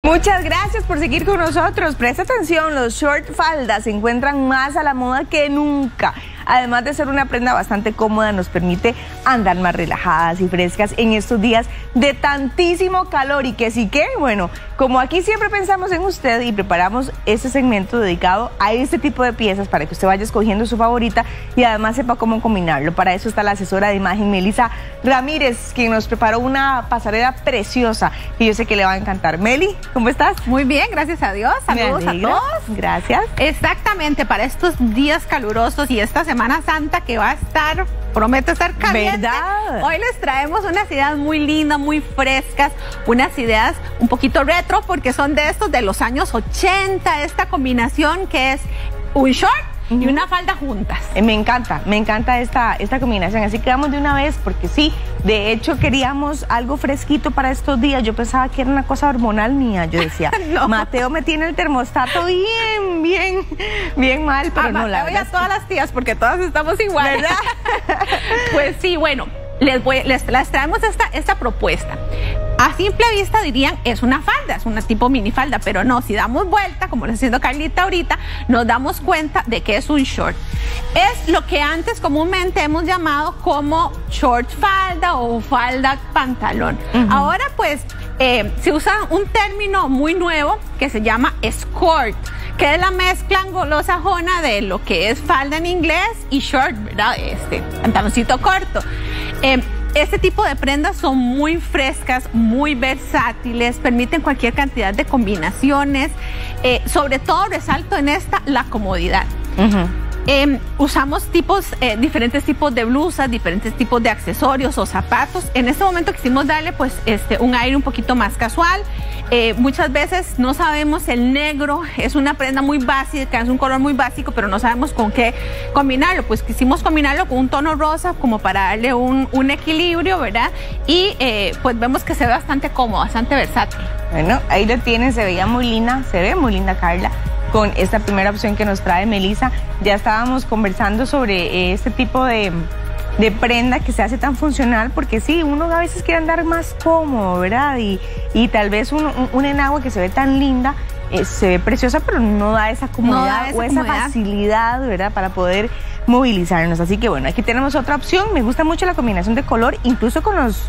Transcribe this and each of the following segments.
Muchas gracias por seguir con nosotros. Presta atención, los short faldas se encuentran más a la moda que nunca. Además de ser una prenda bastante cómoda, nos permite andar más relajadas y frescas en estos días de tantísimo calor. Y que sí que, bueno, como aquí siempre pensamos en usted y preparamos este segmento dedicado a este tipo de piezas para que usted vaya escogiendo su favorita y además sepa cómo combinarlo. Para eso está la asesora de imagen Melissa Ramírez, quien nos preparó una pasarela preciosa y yo sé que le va a encantar. Meli, ¿cómo estás? Muy bien, gracias a Dios. Saludos a todos. Gracias. Exactamente, para estos días calurosos y esta Semana Santa que va a estar, promete estar caliente. ¿Verdad? Hoy les traemos unas ideas muy lindas, muy frescas, unas ideas un poquito retro porque son de estos de los años 80, esta combinación que es un short y una falda juntas. Me encanta esta combinación, así que vamos de una vez porque sí, de hecho queríamos algo fresquito para estos días. Yo pensaba que era una cosa hormonal mía, yo decía, no. Mateo me tiene el termostato bien mal, pero no, la verdad. A todas las tías porque todas estamos iguales, ¿verdad? Pues sí, bueno, les traemos esta propuesta. A simple vista dirían, es una falda, es una tipo minifalda, pero no, si damos vuelta, como lo está haciendo Carlita ahorita, nos damos cuenta de que es un short. Es lo que antes comúnmente hemos llamado como short falda o falda pantalón. Ahora pues se usa un término muy nuevo que se llama skirt, que es la mezcla anglosajona de lo que es falda en inglés y short, ¿verdad? Pantaloncito corto. Este tipo de prendas son muy frescas, muy versátiles, permiten cualquier cantidad de combinaciones. Sobre todo resalto en esta la comodidad. Usamos diferentes tipos de blusas, diferentes tipos de accesorios o zapatos. En este momento quisimos darle pues un aire un poquito más casual. Muchas veces no sabemos, el negro es una prenda muy básica, es un color muy básico, pero no sabemos con qué combinarlo. Pues quisimos combinarlo con un tono rosa como para darle un equilibrio, ¿verdad? Y pues vemos que se ve bastante cómodo, bastante versátil. Bueno, ahí lo tienen, se ve muy linda Carla, con esta primera opción que nos trae Melissa. Ya estábamos conversando sobre este tipo de prenda que se hace tan funcional, porque sí, uno a veces quiere andar más cómodo, ¿verdad? Y tal vez un enagua que se ve tan linda, se ve preciosa, pero no da esa comodidad esa facilidad, ¿verdad? Para poder movilizarnos. Así que bueno, aquí tenemos otra opción. Me gusta mucho la combinación de color, incluso con las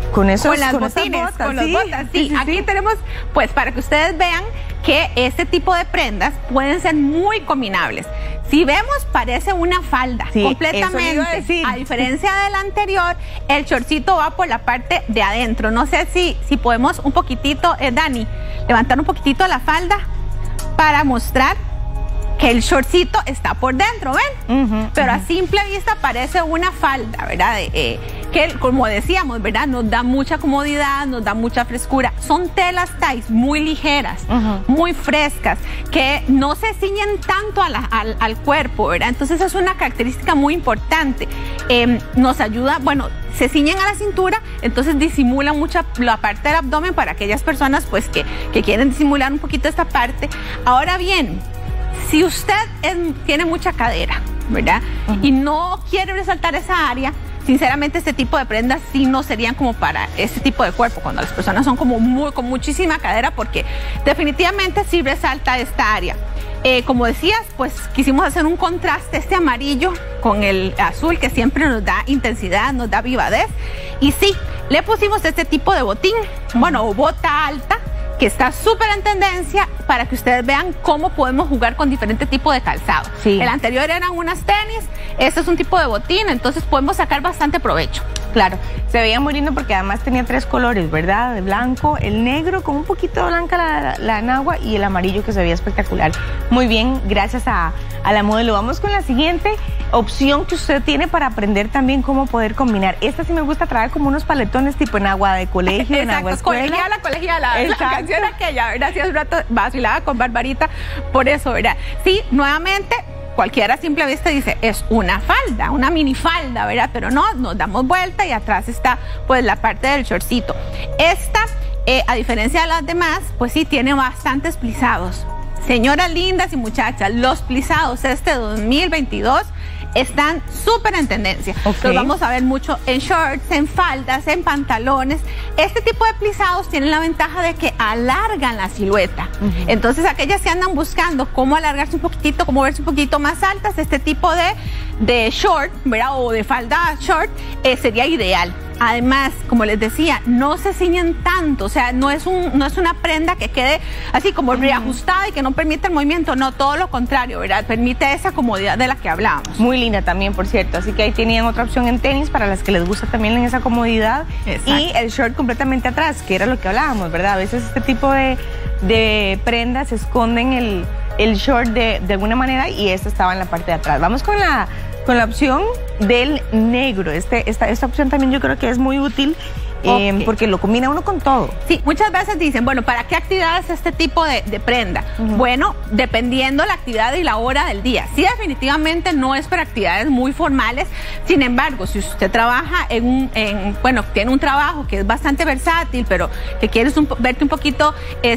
botines, con las botas. Sí, aquí tenemos, pues para que ustedes vean que este tipo de prendas pueden ser muy combinables. Si vemos, parece una falda, completamente. A diferencia del anterior, el shortcito va por la parte de adentro. No sé si podemos un poquitito, Dani, levantar un poquitito la falda para mostrar que el shortcito está por dentro, ¿ven? Pero a simple vista parece una falda, ¿verdad? Que como decíamos, ¿verdad? Nos da mucha comodidad, nos da mucha frescura. Son telas ties muy ligeras, muy frescas, que no se ciñen tanto al cuerpo, ¿verdad? Entonces es una característica muy importante. Nos ayuda, bueno, se ciñen a la cintura, entonces disimulan mucha la parte del abdomen para aquellas personas pues que quieren disimular un poquito esta parte. Ahora bien, si usted tiene mucha cadera, ¿verdad? Y no quiere resaltar esa área, sinceramente este tipo de prendas sí no serían como para este tipo de cuerpo, cuando las personas son como con muchísima cadera, porque definitivamente sí resalta esta área. Como decías, pues quisimos hacer un contraste, este amarillo con el azul, que siempre nos da intensidad, nos da vivadez. Y sí, le pusimos este tipo de botín, bueno, o bota alta, que está súper en tendencia, para que ustedes vean cómo podemos jugar con diferentes tipos de calzado. El anterior eran unas tenis, este es un tipo de botín, entonces podemos sacar bastante provecho. Claro, se veía muy lindo porque además tenía 3 colores, ¿verdad? El blanco, el negro con un poquito blanca la enagua y el amarillo, que se veía espectacular. Muy bien, gracias a la modelo. Vamos con la siguiente opción que usted tiene para aprender también cómo poder combinar. Esta sí me gusta traer como unos paletones tipo enagua de colegio, enagua escuela. Colegiala, la canción aquella, ¿verdad? Hace un rato vacilaba con Barbarita por eso, ¿verdad? Sí, nuevamente, cualquiera a simple vista dice, es una falda, una minifalda, ¿verdad? Pero no, nos damos vuelta y atrás está pues la parte del shortcito. Esta, a diferencia de las demás, pues sí tiene bastantes plisados. Señoras lindas y muchachas, los plisados 2022 están súper en tendencia. Los vamos a ver mucho en shorts, en faldas, en pantalones. Este tipo de plisados tienen la ventaja de que alargan la silueta. Entonces, aquellas que andan buscando cómo alargarse un poquitito, cómo verse un poquito más altas, este tipo de short, ¿verdad? O de falda short, sería ideal. Además, como les decía, no se ciñen tanto, o sea, no es una prenda que quede así como reajustada y que no permite el movimiento, no, todo lo contrario, ¿verdad? Permite esa comodidad de la que hablábamos. Muy linda también, por cierto, así que ahí tenían otra opción en tenis para las que les gusta también en esa comodidad. Exacto. Y el short completamente atrás, que era lo que hablábamos, ¿verdad? A veces este tipo de prendas esconden el short de alguna manera y esta estaba en la parte de atrás. Vamos con la opción del negro. Esta opción también yo creo que es muy útil porque lo combina uno con todo. Sí, muchas veces dicen, bueno, ¿para qué actividad es este tipo de prenda? Bueno, dependiendo la actividad y la hora del día. Sí, definitivamente no es para actividades muy formales. Sin embargo, si usted trabaja bueno, tiene un trabajo que es bastante versátil, pero que quieres verte un poquito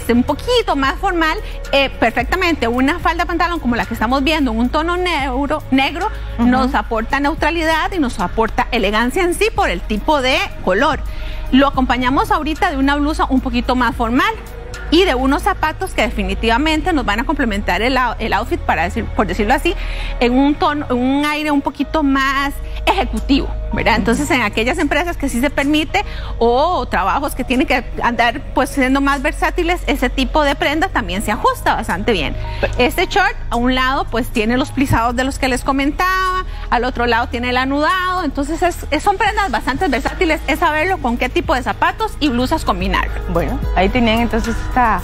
más formal, perfectamente una falda pantalón como la que estamos viendo en un tono negro nos aporta neutralidad y nos aporta elegancia en sí por el tipo de color. Lo acompañamos ahorita de una blusa un poquito más formal y de unos zapatos que definitivamente nos van a complementar el outfit, por decirlo así, en un aire un poquito más ejecutivo, ¿verdad? Entonces, en aquellas empresas que sí se permite o trabajos que tienen que andar pues siendo más versátiles, ese tipo de prenda también se ajusta bastante bien. Este short, a un lado, pues tiene los plisados de los que les comentaba, al otro lado tiene el anudado, entonces son prendas bastante versátiles, es saberlo con qué tipo de zapatos y blusas combinar. Bueno, ahí tenían entonces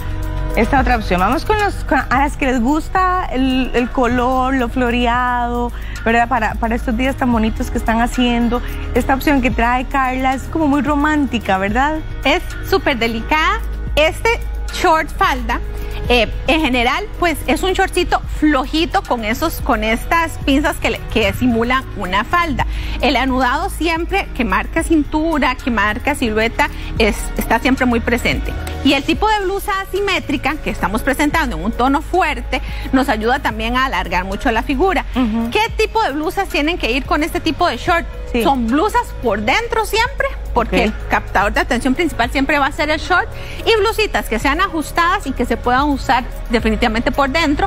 esta otra opción. Vamos a las que les gusta el color, lo floreado, ¿verdad? Para estos días tan bonitos que están haciendo. Esta opción que trae Carla es como muy romántica, ¿verdad? Es súper delicada. Este short falda, en general, pues es un shortcito flojito con estas pinzas que simulan una falda. El anudado siempre que marca cintura, que marca silueta, está siempre muy presente. Y el tipo de blusa asimétrica que estamos presentando en un tono fuerte nos ayuda también a alargar mucho la figura. ¿Qué tipo de blusas tienen que ir con este tipo de short? Sí. Son blusas por dentro siempre, porque el captador de atención principal siempre va a ser el short, y blusitas que sean ajustadas y que se puedan usar definitivamente por dentro,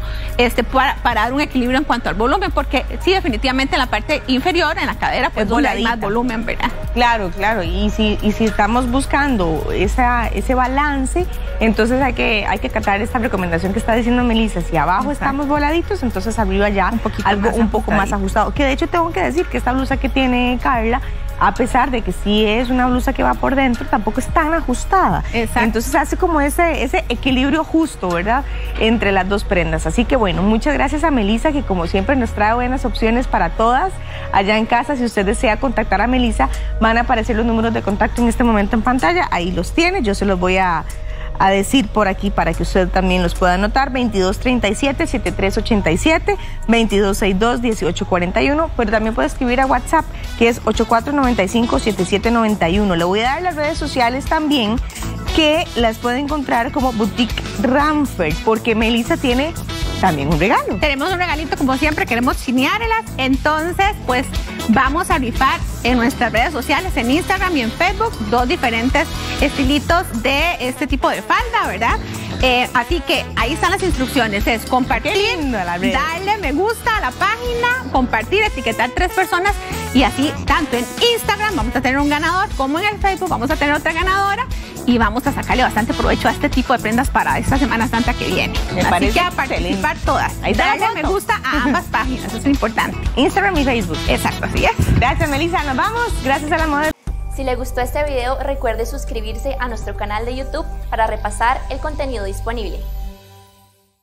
para dar un equilibrio en cuanto al volumen, porque sí, definitivamente en la parte inferior, en la cadera, pues donde hay más volumen, ¿verdad? Claro, y si estamos buscando ese balance, entonces hay que acatar esta recomendación que está diciendo Melissa. Si abajo estamos voladitos, entonces arriba ya algo un poco más ajustado. Que de hecho tengo que decir que esta blusa que tiene Carla, a pesar de que sí es una blusa que va por dentro, tampoco es tan ajustada. Exacto. Entonces hace como ese equilibrio justo, ¿verdad?, entre las dos prendas. Así que bueno, muchas gracias a Melissa, que como siempre nos trae buenas opciones para todas allá en casa. Si usted desea contactar a Melissa, van a aparecer los números de contacto en este momento en pantalla. Ahí los tiene, yo se los voy a decir por aquí para que usted también los pueda anotar: 2237-7387, 2262-1841, pero también puede escribir a WhatsApp, que es 8495-7791. Le voy a dar las redes sociales también, que las puede encontrar como Boutique Ramferd, porque Melissa tiene también un regalo. Tenemos un regalito, como siempre, queremos chineárselas. Entonces, pues vamos a rifar en nuestras redes sociales, en Instagram y en Facebook, 2 diferentes estilitos de este tipo de falda, ¿verdad? Así que ahí están las instrucciones: es compartir, darle me gusta a la página, compartir, etiquetar 3 personas, y así tanto en Instagram vamos a tener un ganador, como en el Facebook vamos a tener otra ganadora, y vamos a sacarle bastante provecho a este tipo de prendas para esta Semana Santa que viene. Así que a participar todas. Ahí darle me gusta a ambas páginas, eso es importante. Instagram y Facebook. Exacto, así es. Gracias, Melissa, nos vamos. Gracias a la moda. Si le gustó este video, recuerde suscribirse a nuestro canal de YouTube para repasar el contenido disponible.